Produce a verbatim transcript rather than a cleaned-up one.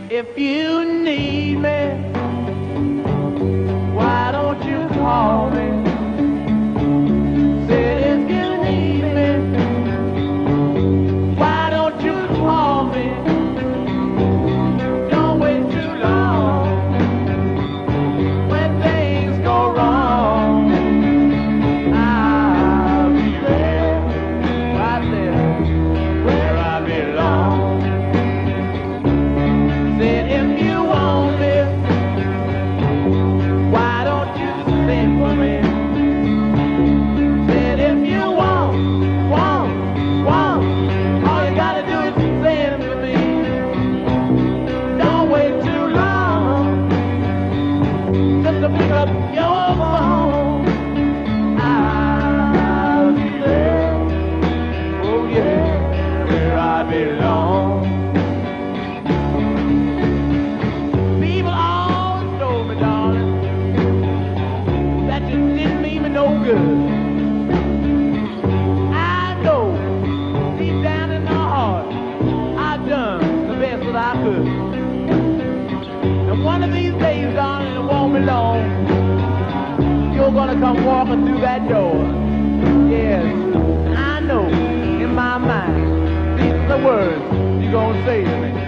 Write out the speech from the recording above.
If you need me, why don't you call me? Said if you need me, why don't you call me? Don't wait too long when things go wrong. I'll be there, right there, where I belong. Said if you want me, why don't you sing for me? Said if you want, want, want, all you gotta do is sing for me. Don't wait too long just to pick up your phone. I'll be there, oh yeah, where I belong. People always told me, darling, that you didn't mean me no good. I know, deep down in my heart, I done the best that I could. And one of these days, darling, it won't be long, you're gonna come walking through that door. Yes, I know, in my mind, these are the words you're gonna say to me.